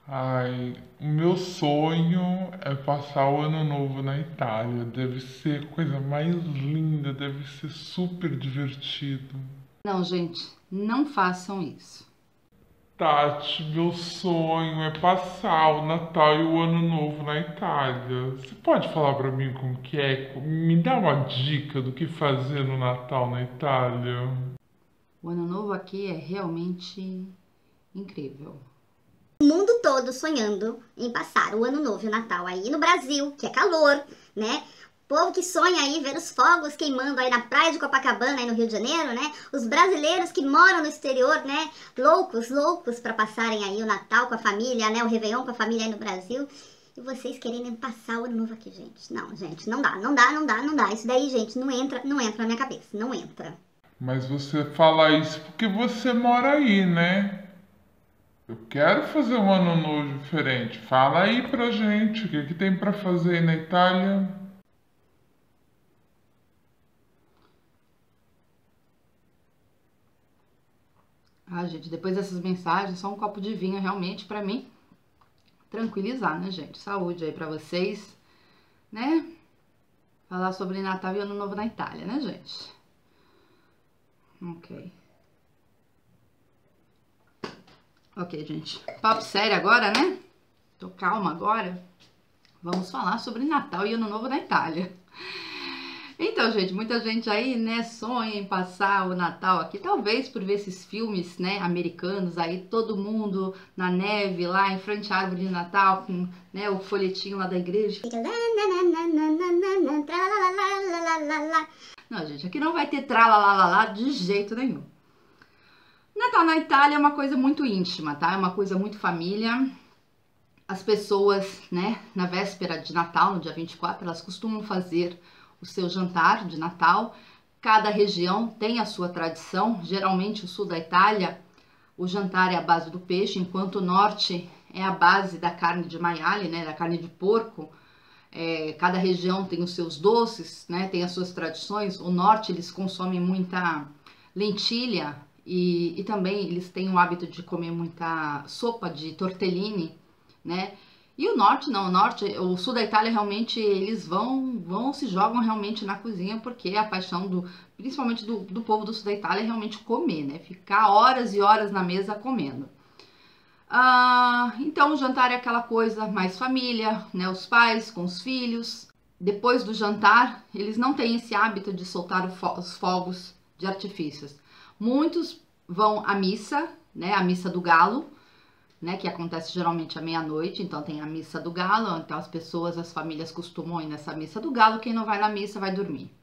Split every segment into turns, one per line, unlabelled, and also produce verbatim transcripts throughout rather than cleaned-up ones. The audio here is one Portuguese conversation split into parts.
Ai, o meu sonho é passar o ano novo na Itália. Deve ser a coisa mais linda, deve ser super divertido.
Não, gente, não façam isso.
Tati, meu sonho é passar o Natal e o Ano Novo na Itália. Você pode falar pra mim como que é? Me dá uma dica do que fazer no Natal na Itália?
O ano novo aqui é realmente incrível.
O mundo todo sonhando em passar o ano novo e o Natal aí no Brasil, que é calor, né? Povo que sonha aí ver os fogos queimando aí na praia de Copacabana, aí no Rio de Janeiro, né? Os brasileiros que moram no exterior, né? Loucos, loucos para passarem aí o Natal com a família, né? O Réveillon com a família aí no Brasil. E vocês querendo passar o ano novo aqui, gente. Não, gente, não dá, não dá, não dá, não dá. Isso daí, gente, não entra, não entra na minha cabeça, não entra.
Mas você fala isso porque você mora aí, né? Eu quero fazer um ano novo diferente. Fala aí pra gente, o que que tem pra fazer aí na Itália?
Ah, gente, depois dessas mensagens, só um copo de vinho realmente pra mim tranquilizar, né, gente? Saúde aí pra vocês, né? Falar sobre Natal e Ano Novo na Itália, né, gente? Ok. Ok, gente. Papo sério agora, né? Tô calma agora. Vamos falar sobre Natal e Ano Novo na Itália. Então, gente, muita gente aí, né, sonha em passar o Natal aqui, talvez por ver esses filmes, né, americanos aí, todo mundo na neve lá em frente à árvore de Natal, com, né, o folhetinho lá da igreja. Não, gente, aqui não vai ter tralalalá de jeito nenhum. Natal na Itália é uma coisa muito íntima, tá? É uma coisa muito família. As pessoas, né, na véspera de Natal, no dia vinte e quatro, elas costumam fazer o seu jantar de Natal. Cada região tem a sua tradição. Geralmente o sul da Itália, o jantar é a base do peixe, enquanto o norte é a base da carne de maiale, né, da carne de porco. É, cada região tem os seus doces, né, tem as suas tradições. O norte eles consomem muita lentilha e, e também eles têm o hábito de comer muita sopa de tortellini, né? E o norte não, o norte, o sul da Itália realmente eles vão, vão se jogam realmente na cozinha porque é a paixão do, principalmente do, do povo do sul da Itália é realmente comer, né? Ficar horas e horas na mesa comendo. Ah, então o jantar é aquela coisa mais família, né? Os pais com os filhos. Depois do jantar, eles não têm esse hábito de soltar os fogos de artifícios. Muitos vão à missa, né? A missa do galo, né, que acontece geralmente à meia-noite, então tem a missa do galo, então as pessoas, as famílias costumam ir nessa missa do galo, quem não vai na missa vai dormir.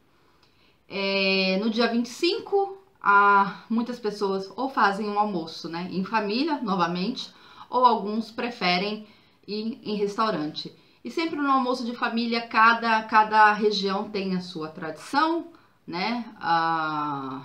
É, no dia vinte e cinco, ah, muitas pessoas ou fazem um almoço, né, em família, novamente, ou alguns preferem ir em restaurante. E sempre no almoço de família, cada, cada região tem a sua tradição, né, ah,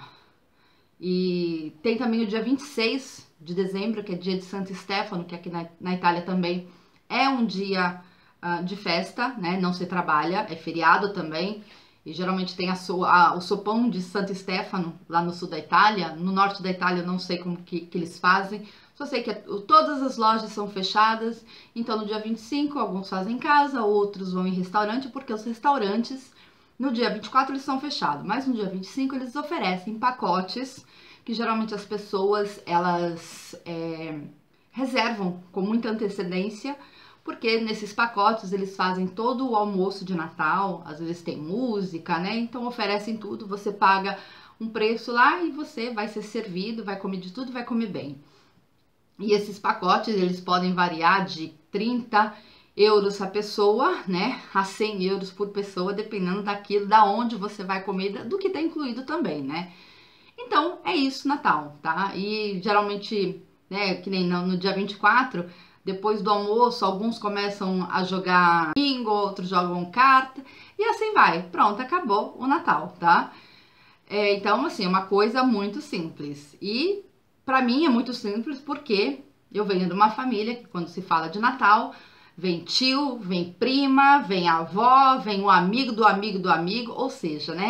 e tem também o dia vinte e seis de dezembro, que é dia de Santo Stefano, que aqui na, na Itália também é um dia uh, de festa, né? Não se trabalha, é feriado também. E geralmente tem a so, a, o sopão de Santo Stefano lá no sul da Itália. No norte da Itália eu não sei como que, que eles fazem. Só sei que é, todas as lojas são fechadas. Então no dia vinte e cinco alguns fazem em casa, outros vão em restaurante, porque os restaurantes no dia vinte e quatro eles são fechados, mas no dia vinte e cinco eles oferecem pacotes que geralmente as pessoas elas é, reservam com muita antecedência, porque nesses pacotes eles fazem todo o almoço de Natal, às vezes tem música, né? Então oferecem tudo, você paga um preço lá e você vai ser servido, vai comer de tudo e vai comer bem. E esses pacotes eles podem variar de trinta euros a pessoa, né, a cem euros por pessoa, dependendo daquilo, da onde você vai comer, do que tá incluído também, né. Então, é isso, Natal, tá? E geralmente, né, que nem no, no dia vinte e quatro, depois do almoço, alguns começam a jogar bingo, outros jogam carta, e assim vai. Pronto, acabou o Natal, tá? É, então, assim, é uma coisa muito simples. E, pra mim, é muito simples porque eu venho de uma família que, quando se fala de Natal, vem tio, vem prima, vem avó, vem o amigo do amigo do amigo, ou seja, né?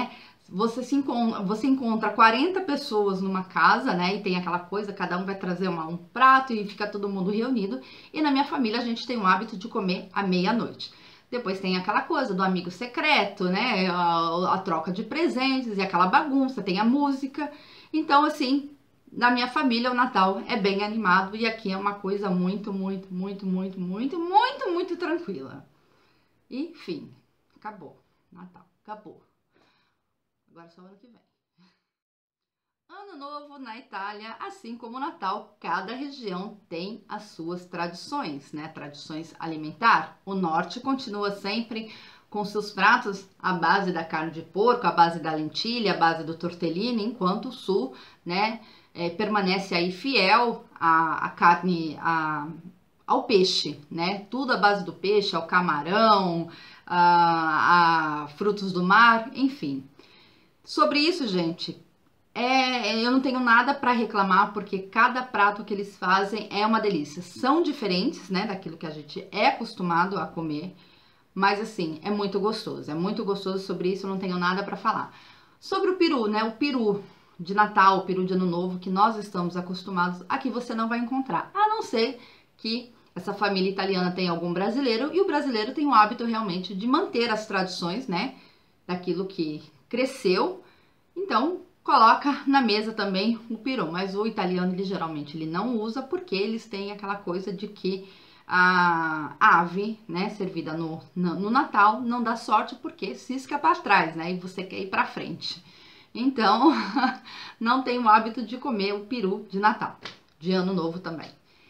Você, se encontra, você encontra quarenta pessoas numa casa, né? E tem aquela coisa, cada um vai trazer uma, um prato e fica todo mundo reunido. E na minha família a gente tem o hábito de comer à meia-noite. Depois tem aquela coisa do amigo secreto, né? A, a troca de presentes e aquela bagunça, tem a música. Então, assim, na minha família o Natal é bem animado e aqui é uma coisa muito, muito, muito, muito, muito, muito, muito tranquila. Enfim, acabou. Natal, acabou. Agora só ano que vem. Ano Novo na Itália, assim como o Natal, cada região tem as suas tradições, né? Tradições alimentar. O norte continua sempre com seus pratos à base da carne de porco, à base da lentilha, à base do tortellini, enquanto o sul, né, é, permanece aí fiel à, à carne, à, ao peixe, né? Tudo à base do peixe, ao camarão, a, a frutos do mar, enfim. Sobre isso, gente, é, eu não tenho nada para reclamar, porque cada prato que eles fazem é uma delícia. São diferentes, né, daquilo que a gente é acostumado a comer, mas assim, é muito gostoso. É muito gostoso, sobre isso eu não tenho nada para falar. Sobre o peru, né, o peru de Natal, o peru de Ano Novo, que nós estamos acostumados, aqui você não vai encontrar, a não ser que essa família italiana tenha algum brasileiro, e o brasileiro tem o hábito realmente de manter as tradições, né, daquilo que cresceu, então coloca na mesa também o peru, mas o italiano ele geralmente ele não usa, porque eles têm aquela coisa de que a ave, né, servida no, no, no Natal não dá sorte, porque cisca para trás, né, e você quer ir para frente. Então não tem o hábito de comer o peru de Natal, de Ano Novo também.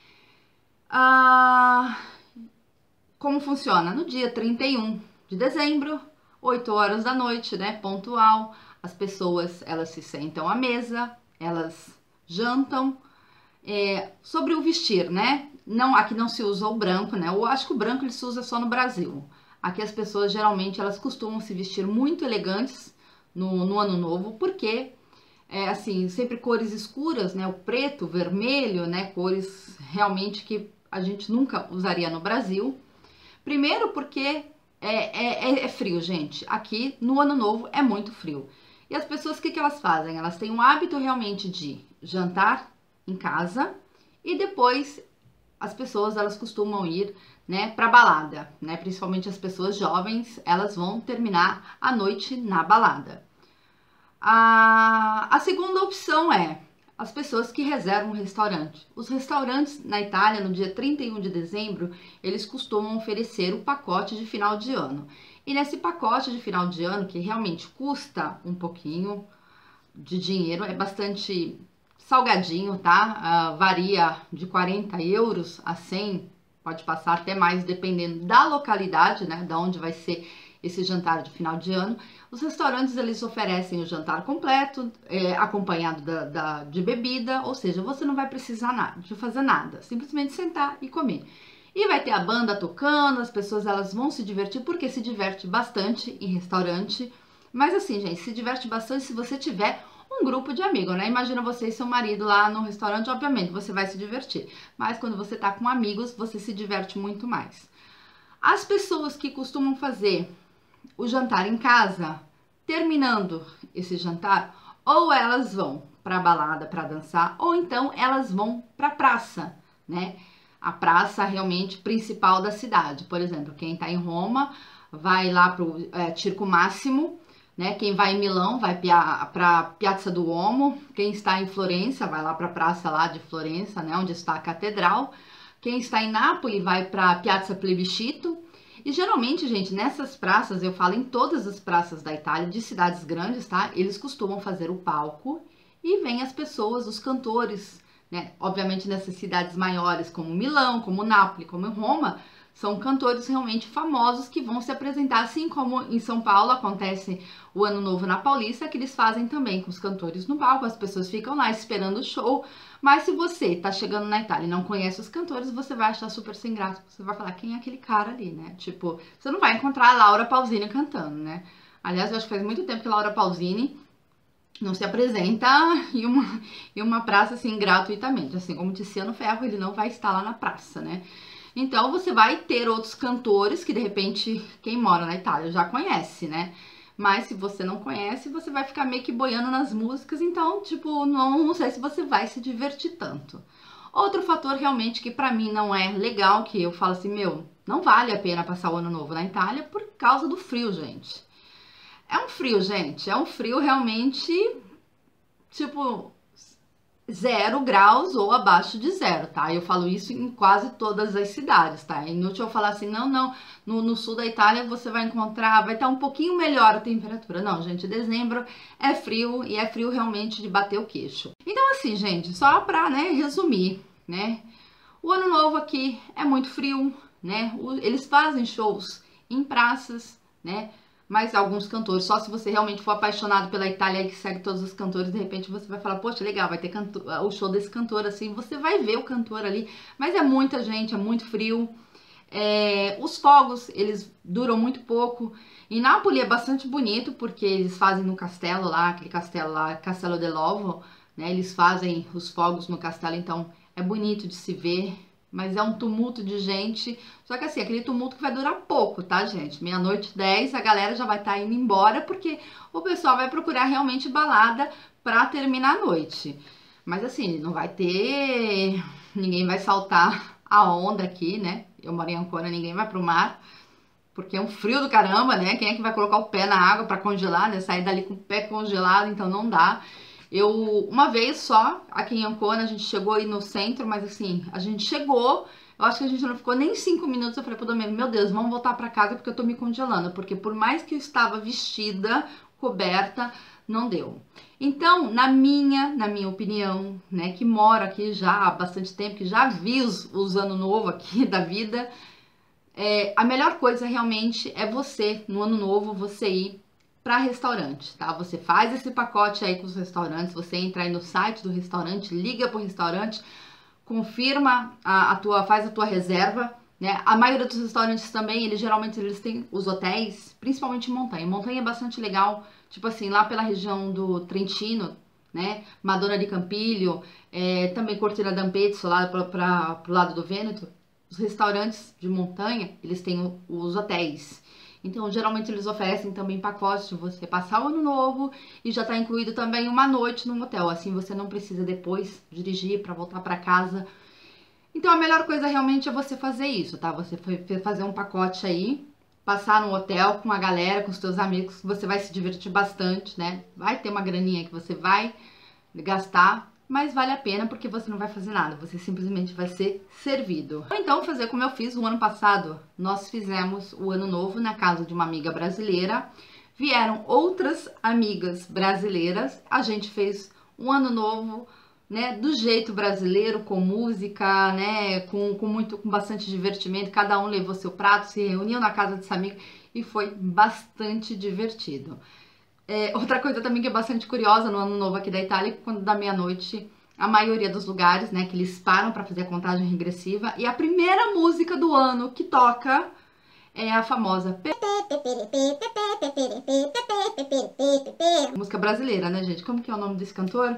Ah, como funciona? No dia trinta e um de dezembro, oito horas da noite, né, pontual, as pessoas, elas se sentam à mesa, elas jantam. É, sobre o vestir, né, não, aqui não se usa o branco, né, eu acho que o branco ele se usa só no Brasil. Aqui as pessoas, geralmente, elas costumam se vestir muito elegantes no, no Ano Novo, porque, é, assim, sempre cores escuras, né, o preto, o vermelho, né, cores realmente que a gente nunca usaria no Brasil. Primeiro porque É, é, é frio, gente. Aqui no Ano Novo é muito frio. E as pessoas, o que, que elas fazem? Elas têm o hábito realmente de jantar em casa e depois as pessoas, elas costumam ir, né, pra balada, né? Principalmente as pessoas jovens, elas vão terminar a noite na balada. A, a segunda opção é as pessoas que reservam um restaurante. Os restaurantes na Itália, no dia trinta e um de dezembro, eles costumam oferecer o pacote de final de ano. E nesse pacote de final de ano, que realmente custa um pouquinho de dinheiro, é bastante salgadinho, tá? Uh, varia de quarenta euros a cem, pode passar até mais, dependendo da localidade, né? Da onde vai ser esse jantar de final de ano. Os restaurantes, eles oferecem o jantar completo, é, acompanhado da, da, de bebida, ou seja, você não vai precisar nada, de fazer nada, simplesmente sentar e comer. E vai ter a banda tocando, as pessoas elas vão se divertir, porque se diverte bastante em restaurante. Mas assim, gente, se diverte bastante se você tiver um grupo de amigos, né? Imagina você e seu marido lá no restaurante, obviamente você vai se divertir. Mas quando você tá com amigos, você se diverte muito mais. As pessoas que costumam fazer o jantar em casa, terminando esse jantar, ou elas vão para a balada para dançar, ou então elas vão para a praça, né? A praça realmente principal da cidade. Por exemplo, quem está em Roma vai lá para o é, Circo Máximo, né? Quem vai em Milão vai para a Piazza do Duomo. Quem está em Florença vai lá para a praça lá de Florença, né? Onde está a catedral. Quem está em Nápoles vai para a Piazza Plebiscito. E geralmente, gente, nessas praças, eu falo em todas as praças da Itália, de cidades grandes, tá? Eles costumam fazer o palco e vêm as pessoas, os cantores, né? Obviamente nessas cidades maiores, como Milão, como Nápoles, como Roma, são cantores realmente famosos que vão se apresentar, assim como em São Paulo acontece o Ano Novo na Paulista, que eles fazem também com os cantores no palco, as pessoas ficam lá esperando o show. Mas se você tá chegando na Itália e não conhece os cantores, você vai achar super sem graça, você vai falar, quem é aquele cara ali, né? Tipo, você não vai encontrar a Laura Pausini cantando, né? Aliás, eu acho que faz muito tempo que a Laura Pausini não se apresenta em uma, em uma praça, assim, gratuitamente. Assim como o Tiziano Ferro, ele não vai estar lá na praça, né? Então, você vai ter outros cantores que, de repente, quem mora na Itália já conhece, né? Mas se você não conhece, você vai ficar meio que boiando nas músicas, então, tipo, não, não sei se você vai se divertir tanto. Outro fator realmente que pra mim não é legal, que eu falo assim, meu, não vale a pena passar o ano novo na Itália por causa do frio, gente. É um frio, gente, é um frio realmente, tipo, zero graus ou abaixo de zero, tá? Eu falo isso em quase todas as cidades, tá? É inútil eu falar assim, não, não, no, no sul da Itália você vai encontrar, vai estar um pouquinho melhor a temperatura. Não, gente, dezembro é frio e é frio realmente de bater o queixo. Então assim, gente, só pra, né, resumir, né? O ano novo aqui é muito frio, né? Eles fazem shows em praças, né? Mas alguns cantores, só se você realmente for apaixonado pela Itália e que segue todos os cantores, de repente você vai falar, poxa, legal, vai ter cantor, o show desse cantor, assim, você vai ver o cantor ali, mas é muita gente, é muito frio. É, os fogos, eles duram muito pouco. Em Nápoles é bastante bonito, porque eles fazem no castelo lá, aquele castelo lá, Castello dell'Ovo, né, eles fazem os fogos no castelo, então é bonito de se ver. Mas é um tumulto de gente, só que assim, aquele tumulto que vai durar pouco, tá, gente? Meia-noite, dez, a galera já vai estar tá indo embora, porque o pessoal vai procurar realmente balada pra terminar a noite. Mas assim, não vai ter... ninguém vai saltar a onda aqui, né? Eu moro em Ancona, ninguém vai pro mar, porque é um frio do caramba, né? Quem é que vai colocar o pé na água pra congelar, né? Sair dali com o pé congelado, então não dá. Eu, uma vez só, aqui em Ancona, a gente chegou aí no centro, mas assim, a gente chegou, eu acho que a gente não ficou nem cinco minutos, eu falei pro Domingo, meu Deus, vamos voltar pra casa porque eu tô me congelando, porque por mais que eu estava vestida, coberta, não deu. Então, na minha, na minha opinião, né, que moro aqui já há bastante tempo, que já vi os, os ano novo aqui da vida, é, a melhor coisa realmente é você, no ano novo, você ir para restaurante, tá? Você faz esse pacote aí com os restaurantes, você entra aí no site do restaurante, liga pro restaurante, confirma a, a tua, faz a tua reserva, né? A maioria dos restaurantes também, eles geralmente eles têm os hotéis, principalmente em montanha. Montanha é bastante legal, tipo assim, lá pela região do Trentino, né? Madonna di Campiglio, é, também Cortina d'Ampezzo, lá para para pro lado do Vêneto. Os restaurantes de montanha, eles têm os hotéis. Então, geralmente eles oferecem também pacotes de você passar o ano novo e já tá incluído também uma noite no hotel. Assim você não precisa depois dirigir para voltar para casa. Então, a melhor coisa realmente é você fazer isso, tá? Você fazer um pacote aí, passar no hotel com a galera, com os teus amigos, você vai se divertir bastante, né? Vai ter uma graninha que você vai gastar, mas vale a pena porque você não vai fazer nada, você simplesmente vai ser servido. Ou então fazer como eu fiz o ano passado, nós fizemos o ano novo na casa de uma amiga brasileira, vieram outras amigas brasileiras, a gente fez um ano novo, né, do jeito brasileiro, com música, né, com, com, muito, com bastante divertimento, cada um levou seu prato, se reuniu na casa dessa amiga e foi bastante divertido. É, outra coisa também que é bastante curiosa no ano novo aqui da Itália, quando dá meia-noite, a maioria dos lugares, né, que eles param para fazer a contagem regressiva e a primeira música do ano que toca é a famosa música brasileira, né, gente? Como que é o nome desse cantor?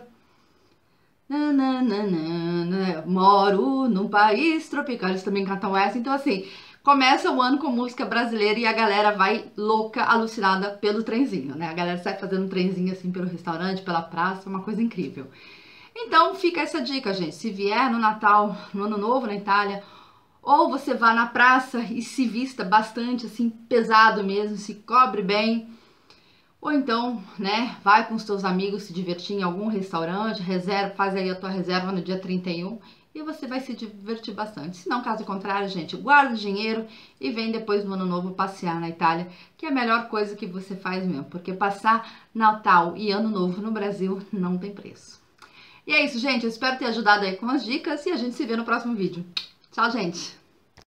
Nananana, moro num país tropical, eles também cantam essa, então assim, começa o ano com música brasileira e a galera vai louca, alucinada pelo trenzinho, né? A galera sai fazendo um trenzinho assim pelo restaurante, pela praça, uma coisa incrível. Então fica essa dica, gente, se vier no Natal, no Ano Novo na Itália, ou você vá na praça e se vista bastante, assim, pesado mesmo, se cobre bem, ou então, né, vai com os teus amigos se divertir em algum restaurante, reserva, faz aí a tua reserva no dia trinta e um e você vai se divertir bastante. Se não, caso contrário, gente, guarda o dinheiro e vem depois no Ano Novo passear na Itália, que é a melhor coisa que você faz mesmo, porque passar Natal e Ano Novo no Brasil não tem preço. E é isso, gente, eu espero ter ajudado aí com as dicas e a gente se vê no próximo vídeo. Tchau, gente!